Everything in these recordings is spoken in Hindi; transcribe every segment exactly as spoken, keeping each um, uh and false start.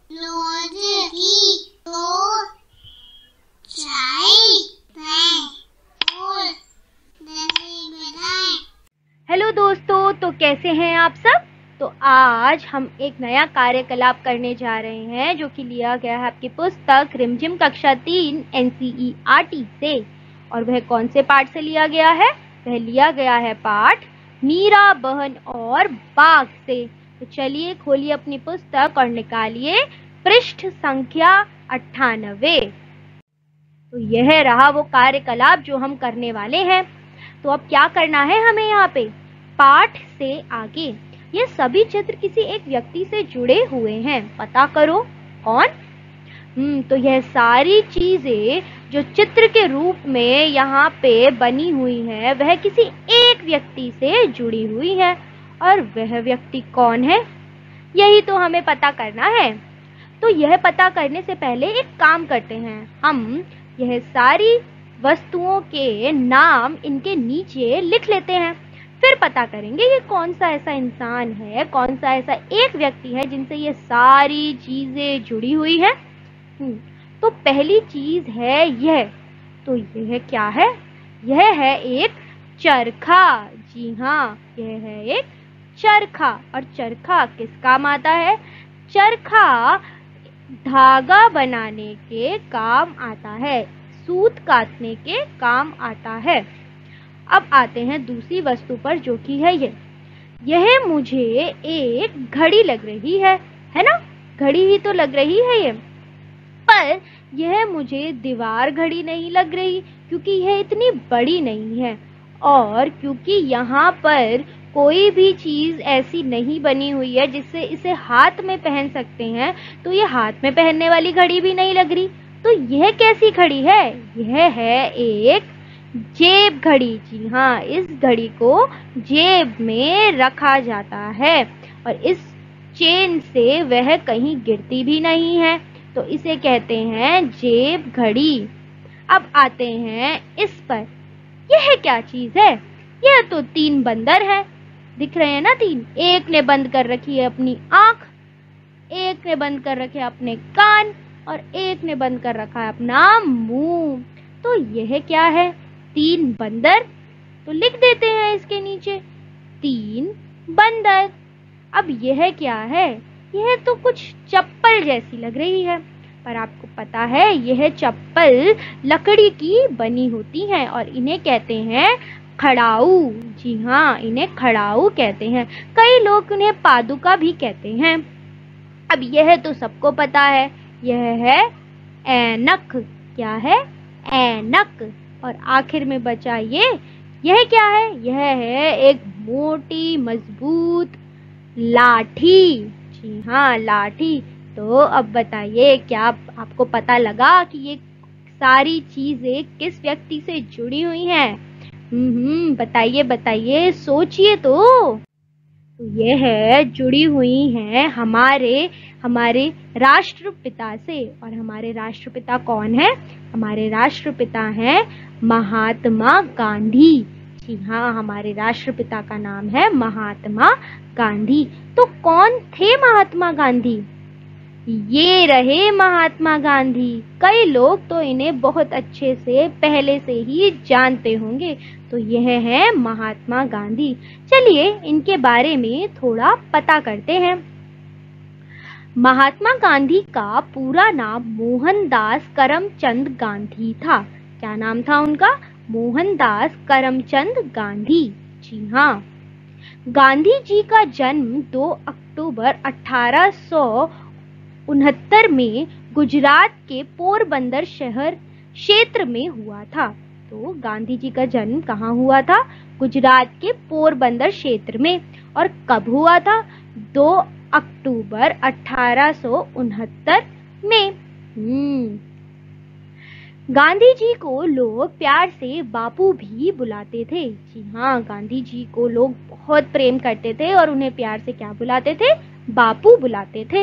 रोज की दो चाय और दही बनाएं। हेलो दोस्तों, तो कैसे हैं आप सब। तो आज हम एक नया कार्यकलाप करने जा रहे हैं जो कि लिया गया है आपकी पुस्तक रिमझिम कक्षा तीन एनसीईआरटी से। और वह कौन से पाठ से लिया गया है? वह लिया गया है पाठ मीरा बहन और बाघ से। तो चलिए खोलिए अपनी पुस्तक और निकालिए पृष्ठ संख्या अट्ठानवे। तो यह रहा वो कार्यकलाप जो हम करने वाले हैं। तो अब क्या करना है हमें यहाँ पे? पाठ से आगे ये सभी चित्र किसी एक व्यक्ति से जुड़े हुए हैं। पता करो कौन? हम्म तो यह सारी चीजें जो चित्र के रूप में यहाँ पे बनी हुई है वह किसी एक व्यक्ति से जुड़ी हुई है। और वह व्यक्ति कौन है, यही तो हमें पता करना है। तो यह पता करने से पहले एक काम करते हैं, हम यह सारी वस्तुओं के नाम इनके नीचे लिख लेते हैं। फिर पता करेंगे ये कौन सा ऐसा इंसान है, कौन सा ऐसा एक व्यक्ति है जिनसे ये सारी चीजें जुड़ी हुई है। तो पहली चीज है यह। तो यह क्या है? यह है एक चरखा। जी हाँ, यह है एक चरखा। और चरखा किस काम आता है? चरखा धागा बनाने के काम आता है, सूत काटने के काम आता है। अब आते हैं दूसरी वस्तु पर जो कि है ये। यह मुझे एक घड़ी लग रही है, है ना? घड़ी ही तो लग रही है ये। पर यह मुझे दीवार घड़ी नहीं लग रही क्योंकि यह इतनी बड़ी नहीं है और क्योंकि यहाँ पर कोई भी चीज ऐसी नहीं बनी हुई है जिससे इसे हाथ में पहन सकते हैं। तो ये हाथ में पहनने वाली घड़ी भी नहीं लग रही। तो यह कैसी घड़ी है? यह है एक जेब घड़ी। जी हाँ, इस घड़ी को जेब में रखा जाता है और इस चेन से वह कहीं गिरती भी नहीं है। तो इसे कहते हैं जेब घड़ी। अब आते हैं इस पर। यह क्या चीज है? यह तो तीन बंदर है, दिख रहे हैं ना तीन। एक ने बंद कर रखी है अपनी आंख, एक ने बंद कर रखे अपने कान और एक ने बंद कर रखा है अपना मुंह। तो यह क्या है? तीन बंदर। तो लिख देते हैं इसके नीचे तीन बंदर। अब यह क्या है? यह तो कुछ चप्पल जैसी लग रही है, पर आपको पता है यह चप्पल लकड़ी की बनी होती हैं और इन्हें कहते हैं खड़ाऊ। जी हाँ, इन्हें खड़ाऊ कहते हैं। कई लोग उन्हें पादुका भी कहते हैं। अब यह तो सबको पता है, यह है ऐनक। क्या है? ऐनक। और आखिर में बचा ये, यह क्या है? यह है एक मोटी मजबूत लाठी। जी हाँ, लाठी। तो अब बताइए, क्या आपको पता लगा कि ये सारी चीजें किस व्यक्ति से जुड़ी हुई हैं? हम्म बताइए बताइए, सोचिए तो। तो ये है जुड़ी हुई हैं हमारे हमारे राष्ट्रपिता से। और हमारे राष्ट्रपिता कौन है? हमारे राष्ट्रपिता हैं महात्मा गांधी। जी हाँ, हमारे राष्ट्रपिता का नाम है महात्मा गांधी। तो कौन थे महात्मा गांधी? ये रहे महात्मा गांधी। कई लोग तो इन्हें बहुत अच्छे से पहले से ही जानते होंगे। तो यह है महात्मा गांधी। चलिए इनके बारे में थोड़ा पता करते हैं। महात्मा गांधी का पूरा नाम मोहनदास करमचंद गांधी था। क्या नाम था उनका? मोहनदास करमचंद गांधी। जी हाँ, गांधी जी का जन्म दो अक्टूबर अठारह सौ उनहत्तर में गुजरात के पोरबंदर शहर क्षेत्र में हुआ था। तो गांधी जी का जन्म कहाँ हुआ था? गुजरात के पोरबंदर क्षेत्र में। और कब हुआ था? दो अक्टूबर अठारह सौ उनहत्तर में। हम्म गांधी जी को लोग प्यार से बापू भी बुलाते थे। जी हाँ, गांधी जी को लोग बहुत प्रेम करते थे और उन्हें प्यार से क्या बुलाते थे? बापू बुलाते थे।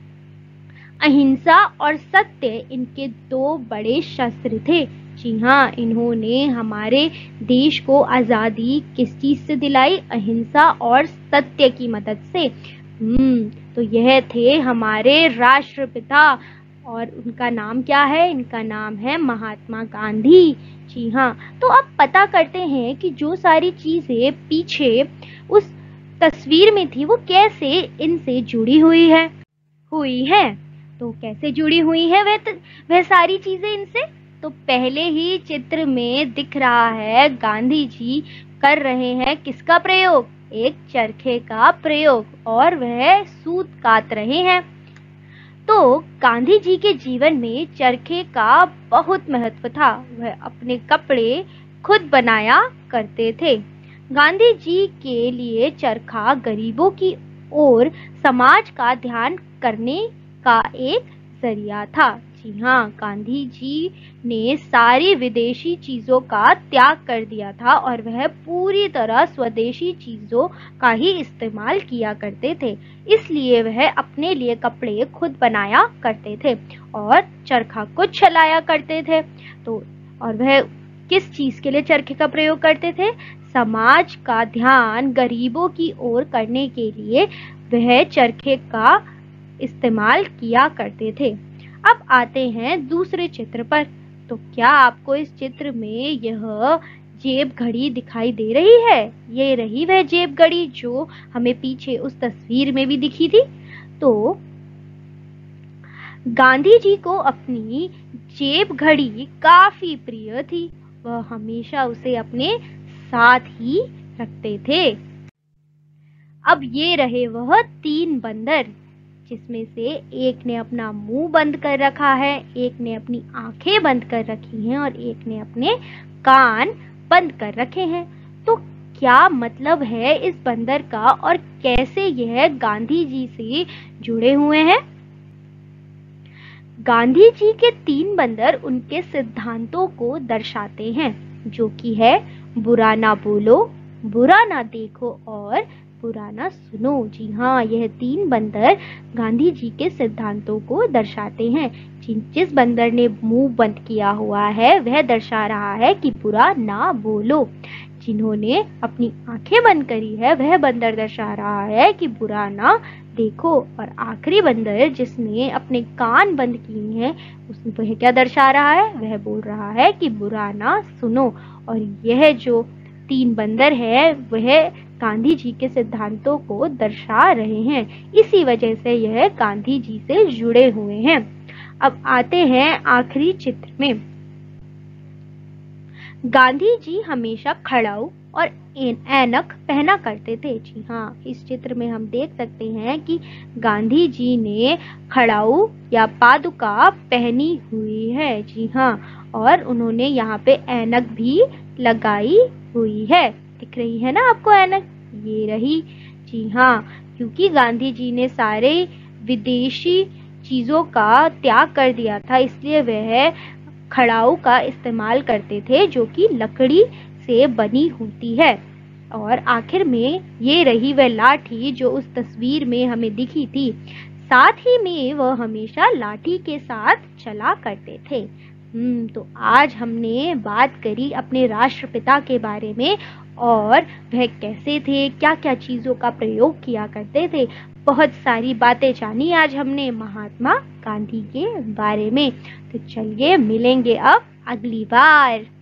अहिंसा और सत्य इनके दो बड़े शस्त्र थे। जी हाँ, इन्होंने हमारे देश को आजादी किस चीज से दिलाई? अहिंसा और सत्य की मदद से। हम्म तो यह थे हमारे राष्ट्रपिता, और उनका नाम क्या है? इनका नाम है महात्मा गांधी। जी हाँ, तो अब पता करते हैं कि जो सारी चीजें पीछे उस तस्वीर में थी वो कैसे इनसे जुड़ी हुई है हुई है तो कैसे जुड़ी हुई है वह वह सारी चीजें इनसे? तो पहले ही चित्र में दिख रहा है गांधी जी कर रहे हैं किसका प्रयोग? एक चरखे का प्रयोग, और वह सूत काट रहे हैं। तो गांधी जी के जीवन में चरखे का बहुत महत्व था। वह अपने कपड़े खुद बनाया करते थे। गांधी जी के लिए चरखा गरीबों की और समाज का ध्यान करने का एक जरिया था। जी हाँ, गांधी जी ने सारी विदेशी चीजों का त्याग कर दिया था और वह पूरी तरह स्वदेशी चीजों का ही इस्तेमाल किया करते थे। इसलिए वह अपने लिए कपड़े खुद बनाया करते थे और चरखा खुद चलाया करते थे। तो और वह किस चीज के लिए चरखे का प्रयोग करते थे? समाज का ध्यान गरीबों की ओर करने के लिए वह चरखे का इस्तेमाल किया करते थे। अब आते हैं दूसरे चित्र पर। तो क्या आपको इस चित्र में यह जेब घड़ी दिखाई दे रही है? ये रही वह जेब घड़ी जो हमें पीछे उस तस्वीर में भी दिखी थी। तो गांधी जी को अपनी जेब घड़ी काफी प्रिय थी। वह हमेशा उसे अपने साथ ही रखते थे। अब ये रहे वह तीन बंदर, जिसमें से एक ने अपना मुंह बंद कर रखा है, एक ने अपनी आंखें बंद कर रखी हैं और एक ने अपने कान बंद कर रखे हैं। तो क्या मतलब है इस बंदर का और कैसे यह गांधी जी से जुड़े हुए हैं? गांधी जी के तीन बंदर उनके सिद्धांतों को दर्शाते हैं, जो कि है बुरा ना बोलो, बुरा ना देखो और बुरा ना सुनो। जी हाँ, यह तीन बंदर गांधी जी के सिद्धांतों को दर्शाते हैं। जिस बंदर ने मुंह बंद किया हुआ है वह दर्शा रहा है कि बुरा ना बोलो। जिन्होंने अपनी आंखें बंद करी है वह बंदर दर्शा रहा है कि बुरा ना देखो, और आखिरी बंदर जिसने अपने कान बंद किए हैं वह क्या दर्शा रहा है? वह बोल रहा है कि बुरा ना सुनो। और यह जो तीन बंदर है वह गांधी जी के सिद्धांतों को दर्शा रहे हैं। इसी वजह से यह गांधी जी से जुड़े हुए हैं। अब आते हैं आखिरी चित्र में। गांधी जी हमेशा खड़ाऊ और ऐनक पहना करते थे। जी हाँ, इस चित्र में हम देख सकते हैं कि गांधी जी ने खड़ाऊ या पादुका पहनी हुई है। जी हाँ, और उन्होंने यहाँ पे ऐनक भी लगाई हुई है। दिख रही है ना आपको ऐनक? ये रही। जी हाँ, क्योंकि गांधी जी ने सारे विदेशी चीजों का त्याग कर दिया था, इसलिए वह खड़ाऊ का इस्तेमाल करते थे जो कि लकड़ी से बनी होती है। और आखिर में ये रही वह लाठी जो उस तस्वीर में हमें दिखी थी। साथ ही में वह हमेशा लाठी के साथ चला करते थे। हम्म तो आज हमने बात करी अपने राष्ट्रपिता के बारे में, और वह कैसे थे, क्या क्या चीजों का प्रयोग किया करते थे। बहुत सारी बातें जानी आज हमने महात्मा गांधी के बारे में। तो चलिए मिलेंगे अब अगली बार।